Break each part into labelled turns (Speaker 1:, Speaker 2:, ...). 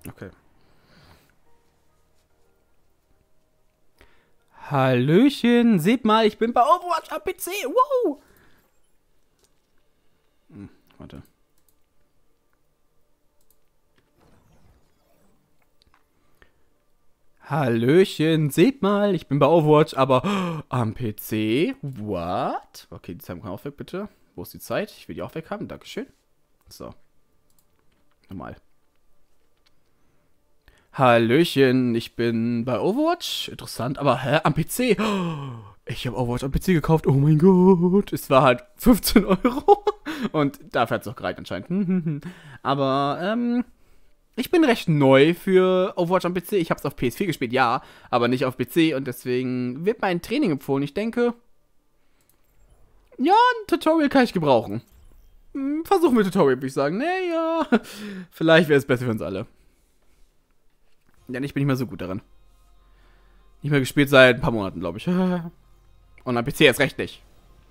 Speaker 1: Okay. Hallöchen, seht mal, ich bin bei Overwatch am PC. Wow! Warte. Hallöchen, seht mal, ich bin bei Overwatch, aber am PC. What? Okay, die Zeit kann auch weg, bitte. Wo ist die Zeit? Ich will die auch weg haben. Dankeschön. So. Nochmal. Hallöchen, ich bin bei Overwatch. Interessant, aber hä? Am PC? Ich habe Overwatch am PC gekauft. Oh mein Gott. Es war halt 15 Euro. Und dafür hat es auch gereicht anscheinend. Aber, ich bin recht neu für Overwatch am PC. Ich habe es auf PS4 gespielt, ja, aber nicht auf PC. Und deswegen wird mein Training empfohlen. Ich denke, ja, ein Tutorial kann ich gebrauchen. Versuchen wir Tutorial, würde ich sagen. Naja, vielleicht wäre es besser für uns alle. Ja, ich bin nicht mehr so gut darin. Nicht mehr gespielt seit ein paar Monaten, glaube ich. Und am PC erst recht nicht.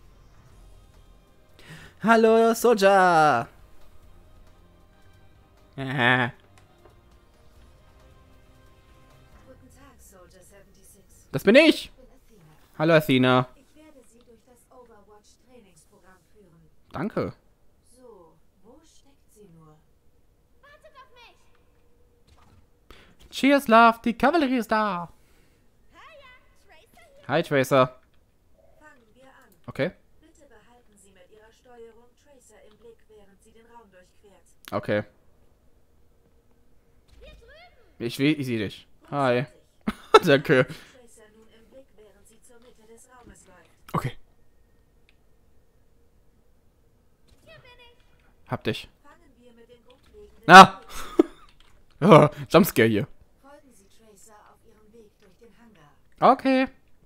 Speaker 1: Hallo, Soja.
Speaker 2: Guten Tag, Soldier 76.
Speaker 1: Das bin ich.
Speaker 2: Ich bin Athena.
Speaker 1: Hallo, Athena.
Speaker 2: Ich werde Sie durch das Overwatch-Trainingsprogramm führen.
Speaker 1: Danke.
Speaker 2: So, wo steckt sie nur? Wartet auf mich!
Speaker 1: Cheers, Love. Die Kavallerie ist da.
Speaker 2: Hiya, Tracer hier.
Speaker 1: Hi, Tracer.
Speaker 2: Fangen wir an.
Speaker 1: Okay.
Speaker 2: Bitte behalten Sie mit Ihrer Steuerung Tracer im Blick, während sie den Raum durchquert.
Speaker 1: Okay.
Speaker 2: Hier drüben!
Speaker 1: Ich sehe dich. Hi.
Speaker 2: Großartig.
Speaker 1: Danke.
Speaker 2: Tracer nun im Blick, während sie zur Mitte des Raumes läuft.
Speaker 1: Okay.
Speaker 2: Hier bin ich!
Speaker 1: Hab dich.
Speaker 2: Fangen wir mit den grundlegenden...
Speaker 1: Ah. Oh, Jumpscare hier.
Speaker 2: Folgen Sie Tracer auf ihrem Weg durch den Hangar.
Speaker 1: Okay.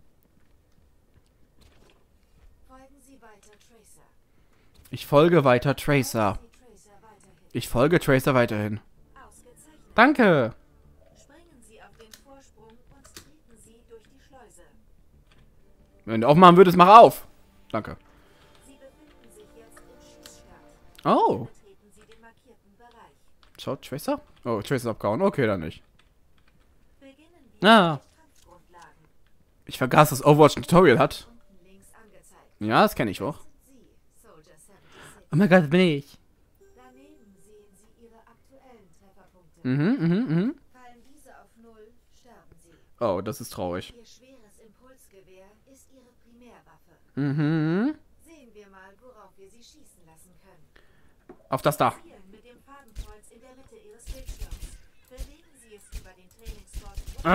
Speaker 2: Folgen Sie weiter Tracer.
Speaker 1: Ich folge weiter Tracer.
Speaker 2: Folgen Sie Tracer weiterhin.
Speaker 1: Ich folge Tracer weiterhin.
Speaker 2: Ausgezeichnet.
Speaker 1: Danke.
Speaker 2: Springen Sie auf den Vorsprung und treten Sie durch die Schleuse.
Speaker 1: Wenn du aufmachen würdest, mach auf. Danke.
Speaker 2: Sie befinden sich jetzt im Schießstand.
Speaker 1: Oh.
Speaker 2: Betreten Sie den markierten Bereich.
Speaker 1: Schaut Tracer? Oh, Tracer ist abgehauen. Okay, dann nicht.
Speaker 2: Beginnen wir
Speaker 1: Ah.
Speaker 2: mit Kampfgrundlagen.
Speaker 1: Ich vergaß, dass Overwatch ein Tutorial hat.
Speaker 2: Unten links angezeigt.
Speaker 1: Ja, das kenne ich auch.
Speaker 2: Das sind Sie, Soldier 76.
Speaker 1: Oh mein Gott, das bin ich.
Speaker 2: Daneben sehen Sie Ihre aktuellen Trefferpunkte.
Speaker 1: Mhm.
Speaker 2: Fallen diese auf 0, sterben Sie.
Speaker 1: Oh, das ist traurig.
Speaker 2: Ihr schweres Impulsgewehr ist Ihre Primärwaffe.
Speaker 1: Mhm.
Speaker 2: Sehen wir mal, worauf wir Sie schießen lassen können.
Speaker 1: Auf das da.
Speaker 2: Zielen mit dem Fadenkreuz in der Mitte Ihres Bildschirms. Bewegen Sie es über den Trainingsspot.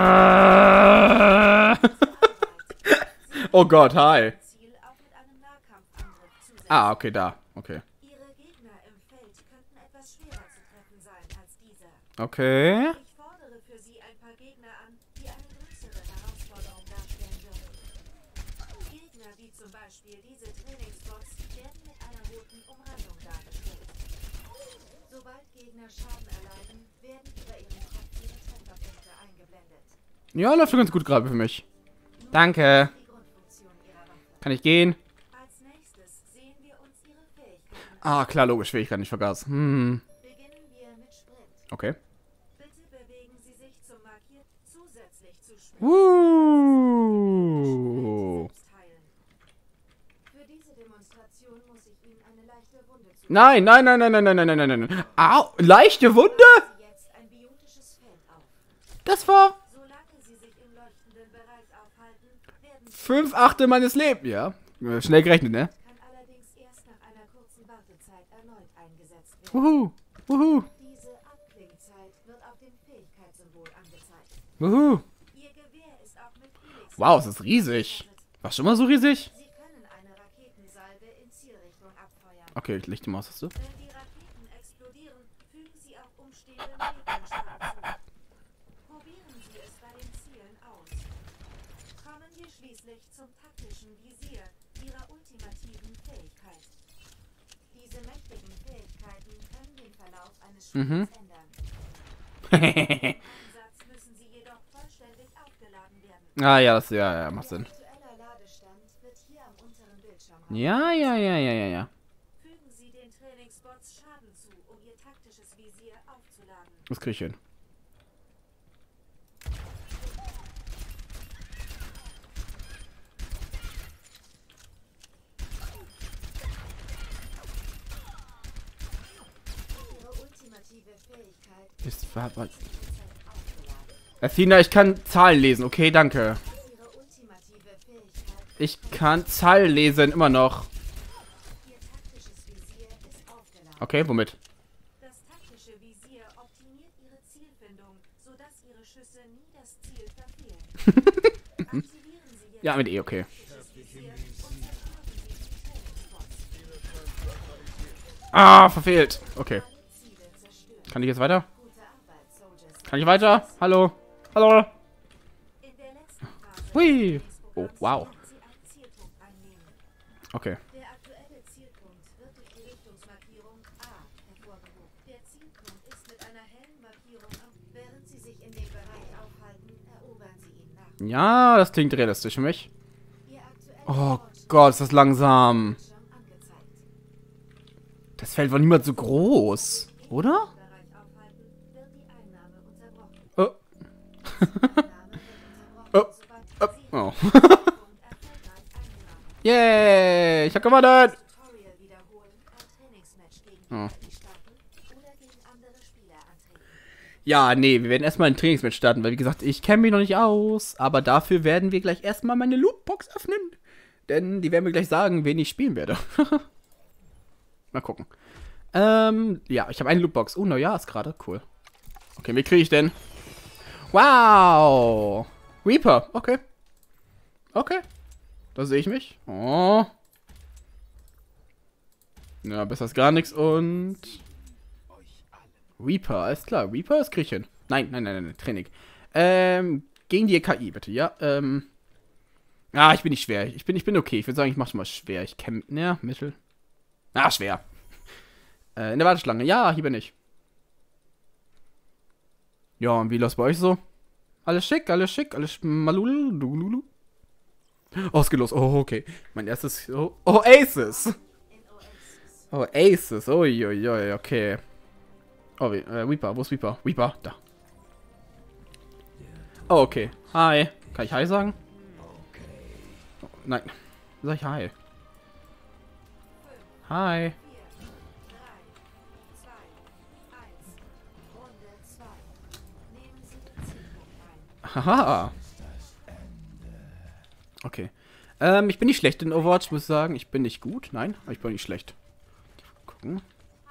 Speaker 1: Oh Gott, hi.
Speaker 2: Ziel auch mit einem Nahkampfangriff zusetzen.
Speaker 1: Ah, okay, da. Okay.
Speaker 2: Ihre Gegner im Feld könnten etwas schwerer zu treffen sein als dieser.
Speaker 1: Okay.
Speaker 2: Ich fordere für Sie ein paar Gegner an, die eine größere Herausforderung darstellen würden. Gegner wie zum Beispiel diese Trainingsbots werden mit einer roten Umrandung dargestellt. Sobald Gegner Schaden erleiden, werden über ihren Kopf ihre Trefferpunkte eingeblendet.
Speaker 1: Ja, läuft schon ganz gut gerade für mich. Danke.
Speaker 2: Die Grundfunktion ihrer Waffe.
Speaker 1: Kann ich gehen?
Speaker 2: Als nächstes sehen wir uns ihre Fähigkeiten an.
Speaker 1: Ah, klar, logisch. Fähigkeit nicht vergaß.
Speaker 2: Beginnen wir mit Sprint.
Speaker 1: Okay.
Speaker 2: Bitte bewegen Sie sich zum markiert zusätzlich zu Sprint. Selbst heilen. Für diese Demonstration muss ich Ihnen eine leichte Wunde zufügen.
Speaker 1: Nein. Au, leichte Wunde?
Speaker 2: Sie jetzt ein biotisches Feld auf.
Speaker 1: Das war
Speaker 2: Solange Sie sich im leuchtenden Bereich aufhalten, werden Sie
Speaker 1: 5/8 meines Lebens. Ja. Schnell gerechnet, ne?
Speaker 2: kann allerdings erst nach einer kurzen Wartezeit erneut eingesetzt werden.
Speaker 1: Wuhu.
Speaker 2: Diese Abklingzeit wird auf dem Fähigkeitssymbol angezeigt.
Speaker 1: Wuhu.
Speaker 2: Ihr Gewehr ist auch mit Helix.
Speaker 1: Wow, es ist riesig. War schon mal so riesig?
Speaker 2: Sie können eine Raketensalve in Zielrichtung abfeuern.
Speaker 1: Okay, ich leg die Maus, hast du?
Speaker 2: Wenn die Raketen explodieren, fügen sie auch umstehenden Gegnern Schaden zu. Probieren Sie es bei den Zielen aus. Kommen wir schließlich zum taktischen Visier Ihrer ultimativen Fähigkeit. Diese mächtigen Fähigkeiten können den Verlauf eines Spiels ändern. Im Einsatz müssen sie jedoch vollständig aufgeladen werden.
Speaker 1: Ah, ja, das ja, macht Sinn.
Speaker 2: Ihr aktueller Ladestand wird hier am unteren Bildschirm
Speaker 1: Ja.
Speaker 2: Fügen Sie den Trainingsbots Schaden zu, um Ihr taktisches Visier aufzuladen.
Speaker 1: Das krieg ich hin. Ist, was? Athena, ich kann Zahlen lesen. Okay, danke.
Speaker 2: Ihre ultimative Fähigkeit.
Speaker 1: Ich kann Zahlen lesen, immer noch.
Speaker 2: Ihr taktisches Visier ist aufgeladen.
Speaker 1: Okay, womit?
Speaker 2: Das taktische Visier optimiert Ihre Zielfindung, sodass Ihre Schüsse nie das Ziel verfehlen. Aktivieren Sie jetzt
Speaker 1: Ja, mit E, okay.
Speaker 2: taktisches Visier und zerstören Sie die Trainingsbots.
Speaker 1: Ah, verfehlt. Okay.
Speaker 2: Alle Ziele zerstören.
Speaker 1: Kann ich jetzt weiter?
Speaker 2: Gute Arbeit, Soldiers.
Speaker 1: Kann ich weiter? Hallo? Hallo?
Speaker 2: In der letzten Phase
Speaker 1: Hui.
Speaker 2: des
Speaker 1: Oh,
Speaker 2: Trainingsprogramms
Speaker 1: wow.
Speaker 2: können Sie einen Zielpunkt einnehmen.
Speaker 1: Okay.
Speaker 2: Der aktuelle Zielpunkt wird durch die Richtungsmarkierung A hervorgehoben. Der Zielpunkt ist mit einer hellen Markierung auf. Während Sie sich in dem Bereich aufhalten, erobern Sie ihn nach.
Speaker 1: Ja, das klingt realistisch für mich.
Speaker 2: Ihr aktueller
Speaker 1: Oh
Speaker 2: Fortschritt
Speaker 1: Gott, ist das langsam.
Speaker 2: wird schon angezeigt.
Speaker 1: Das Feld war niemals so groß, oder?
Speaker 2: Im Bereich aufhalten, wird die Einnahme unterbrochen.
Speaker 1: Oh.
Speaker 2: Einnahme wird
Speaker 1: Oh.
Speaker 2: unterbrochen, sobald Sie
Speaker 1: Oh.
Speaker 2: Ihren Zielpunkt erfolgreich eingenommen.
Speaker 1: Yay, ich hab gewonnen.
Speaker 2: Tutorial wiederholen, ein Trainingsmatch gegen
Speaker 1: Oh.
Speaker 2: die starten oder gegen andere Spieler antreten.
Speaker 1: Ja, nee, wir werden erstmal ein Trainingsmatch starten, weil wie gesagt, ich kenne mich noch nicht aus. Aber dafür werden wir gleich erstmal meine Lootbox öffnen. Denn die werden mir gleich sagen, wen ich spielen werde. Mal gucken. Ja, ich habe eine Lootbox. Oh, Neujahr ist gerade. Cool. Okay, wie kriege ich denn? Wow. Reaper. Okay. Okay. Da sehe ich mich. Oh. Ja, besser als gar nichts und... Reaper, alles klar. Reaper ist Griechen. Nein, Training. Gegen die KI, bitte, ja. Ah, ich bin nicht schwer. Ich bin okay. Ich würde sagen, ich mache mal schwer. Ich kämpfe, ja, mittel. Ah, schwer. In der Warteschlange. Ja, hier bin ich. Ja, und wie läuft's bei euch so? Alles schick, alles malulu. Ausgelost. Oh, okay. Mein erstes... Oh, Aces.
Speaker 2: In Oasis.
Speaker 1: Oh, Aces. Uiuiui, okay. Oh, Reaper. Wo ist Reaper? Reaper, da. Oh, okay. Hi. Kann ich Hi sagen? Oh, nein. Sag ich Hi. Hi.
Speaker 2: 4, 3, 2, 1. Runde 2. Nehmen Sie den Zielpunkt ein.
Speaker 1: Haha. Okay. Ich bin nicht schlecht in Overwatch, muss ich sagen. Ich bin nicht gut. Nein, aber ich bin nicht schlecht. Gucken.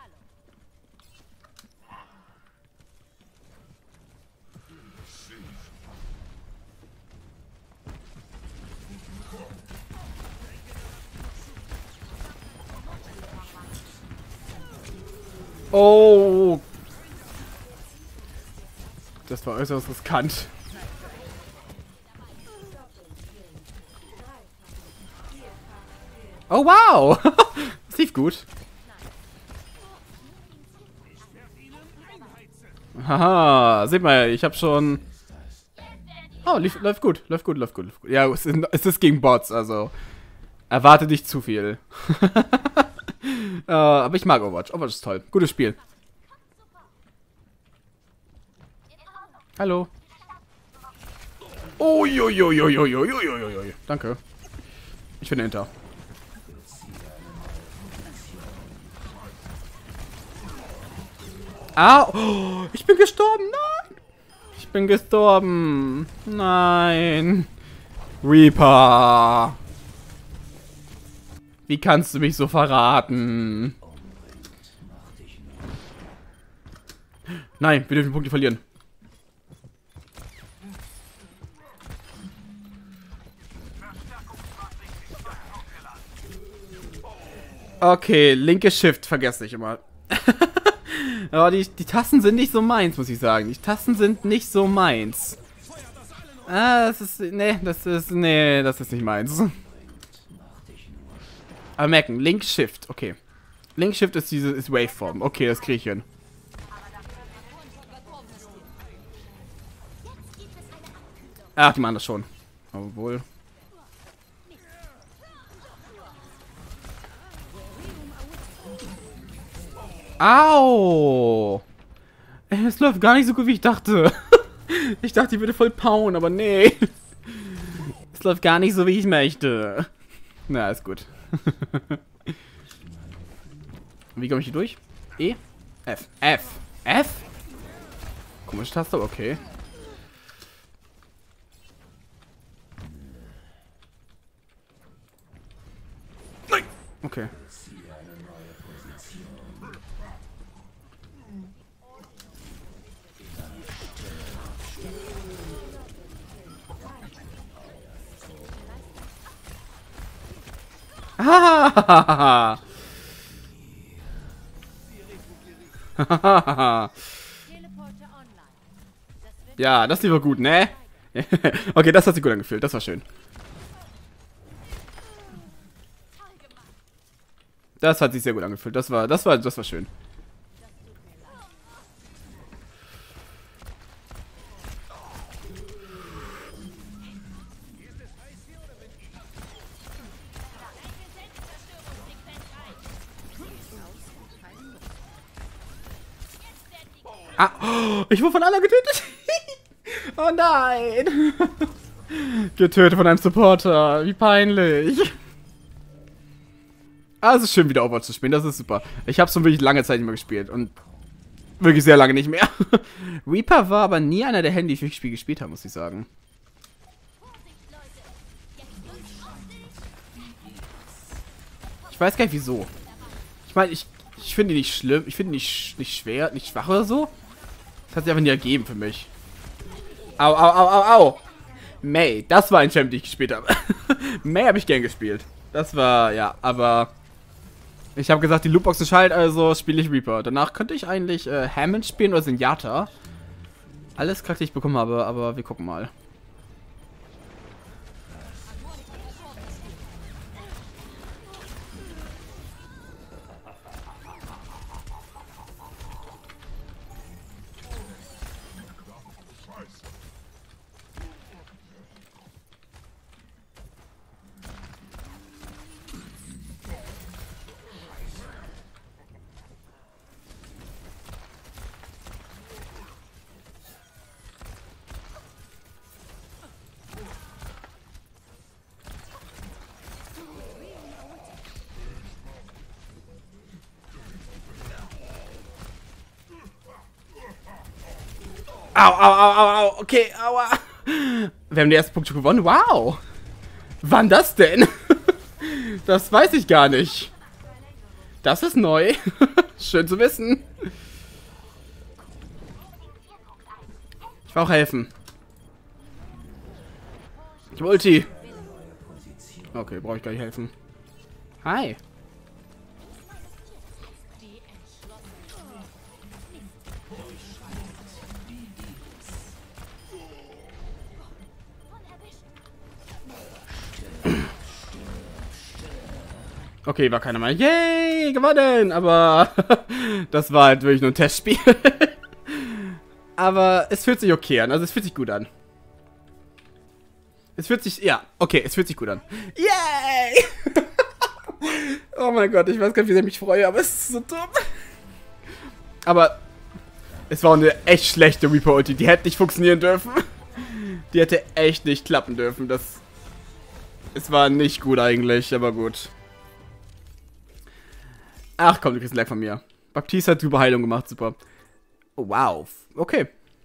Speaker 1: Oh. Das war äußerst riskant. Oh, wow. Das lief gut. Haha, seht mal, ich habe schon... Oh, läuft gut. Ja, es ist gegen Bots, also... Erwarte nicht zu viel. Aber ich mag Overwatch. Overwatch ist toll. Gutes Spiel. Hallo. Oh, danke. Ich bin hinter. Au! Oh, ich bin gestorben. Nein! Ich bin gestorben. Nein. Reaper. Wie kannst du mich so verraten? Nein, wir dürfen Punkte verlieren. Okay, linke Shift vergesse ich immer. Aber die Tasten sind nicht so meins, muss ich sagen. Die Tasten sind nicht so meins. Ah, das ist nicht meins. Aber merken, Link Shift, okay. Link Shift ist Waveform. Okay, das kriege ich hin. Ach, die machen das schon. Obwohl. Au! Es läuft gar nicht so gut, wie ich dachte. Ich dachte, ich würde voll powen, aber nee. Es läuft gar nicht so, wie ich möchte. Na, ist gut. Wie komme ich hier durch? E? F. F. F? Komische Taste, aber okay. Nein! Okay. Ah! Ja, das lief gut, ne? Okay, das hat sich gut angefühlt. Das war schön. Das hat sich sehr gut angefühlt. Das war schön. Ah, oh, ich wurde von Anna getötet. Oh nein. Getötet von einem Supporter. Wie peinlich. Ah, es ist schön, wieder Overwatch zu spielen. Das ist super. Ich habe es schon wirklich lange Zeit nicht mehr gespielt. Und wirklich sehr lange nicht mehr. Reaper war aber nie einer der Helden, die ich wirklich gespielt habe, muss ich sagen. Ich weiß gar nicht, wieso. Ich meine, ich finde ihn nicht schlimm. Ich finde ihn nicht schwer, nicht schwach oder so. Das hat sich einfach nie ergeben für mich. Au, au, au, au, au. Mei, das war ein Champ, den ich gespielt habe. Mei habe ich gern gespielt. Das war, ja, aber ich habe gesagt, die Lootbox ist halt, also spiele ich Reaper. Danach könnte ich eigentlich Hammond spielen oder Zenyatta. Alles Charakter, die ich bekommen habe, aber wir gucken mal. Au, au, au, au, au. Okay, aua. Wir haben den ersten Punkt schon gewonnen. Wow. Wann das denn? Das weiß ich gar nicht. Das ist neu. Schön zu wissen. Ich will auch helfen. Ich habe Ulti. Okay, brauche ich gar nicht helfen. Hi. Okay, war keiner mal. Yay, gewonnen! Aber das war halt wirklich nur ein Testspiel. Aber es fühlt sich okay an. Also es fühlt sich gut an. Es fühlt sich, ja, okay, es fühlt sich gut an. Yay! Oh mein Gott, ich weiß gar nicht, wie sehr ich mich freue, aber es ist so dumm. Aber es war eine echt schlechte Reaper-Ulti. Die hätte nicht funktionieren dürfen. Die hätte echt nicht klappen dürfen. Es war nicht gut eigentlich, aber gut. Ach komm, du kriegst ein Like von mir. Baptiste hat Überheilung gemacht, super. Oh, wow, okay.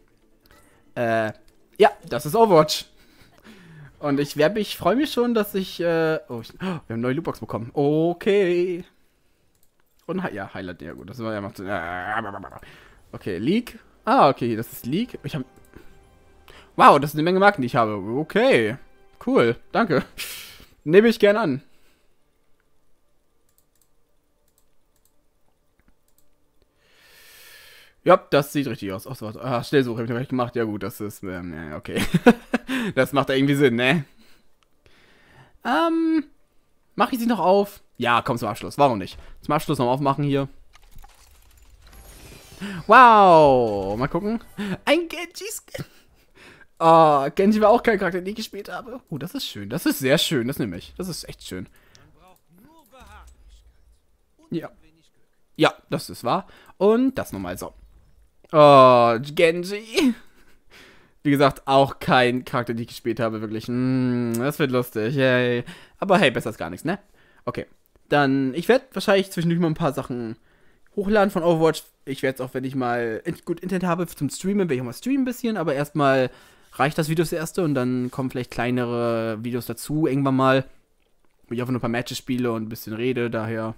Speaker 1: Ja, das ist Overwatch. Und ich freue mich schon, dass ich, wir haben eine neue Lootbox bekommen. Okay. Und, ja, Highlight, ja gut, das war ja macht. Okay, League. Ah, okay, das ist League. Wow, das sind eine Menge Marken, die ich habe. Okay, cool, danke. Nehme ich gern an. Ja, das sieht richtig aus. Ach, so, Schnellsuche habe ich noch nicht gemacht. Ja gut, das ist, okay. Das macht irgendwie Sinn, ne? Mache ich sie noch auf? Ja, komm zum Abschluss. Warum nicht? Zum Abschluss noch aufmachen hier. Wow, mal gucken. Ein Genji-Skin. Oh, Genji war auch kein Charakter, den ich gespielt habe. Das ist schön. Das ist sehr schön. Das nehme ich. Das ist echt schön. Ja. Ja, das ist wahr. Und das nochmal so. Oh, Genji. Wie gesagt, auch kein Charakter, den ich gespielt habe, wirklich. Das wird lustig, yay. Aber hey, besser als gar nichts, ne? Okay. Dann, ich werde wahrscheinlich zwischendurch mal ein paar Sachen hochladen von Overwatch. Ich werde es auch, wenn ich mal gut Internet habe zum Streamen, werde ich auch mal streamen ein bisschen, aber erstmal reicht das Video das erste und dann kommen vielleicht kleinere Videos dazu irgendwann mal, wo ich einfach nur ein paar Matches spiele und ein bisschen rede, daher.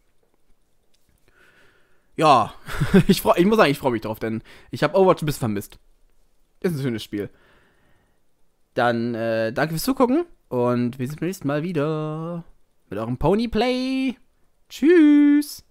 Speaker 1: Ja, ich muss sagen, ich freue mich drauf, denn ich habe Overwatch ein bisschen vermisst. Ist ein schönes Spiel. Dann danke fürs Zugucken und wir sehen uns beim nächsten Mal wieder mit eurem Ponyplay. Tschüss.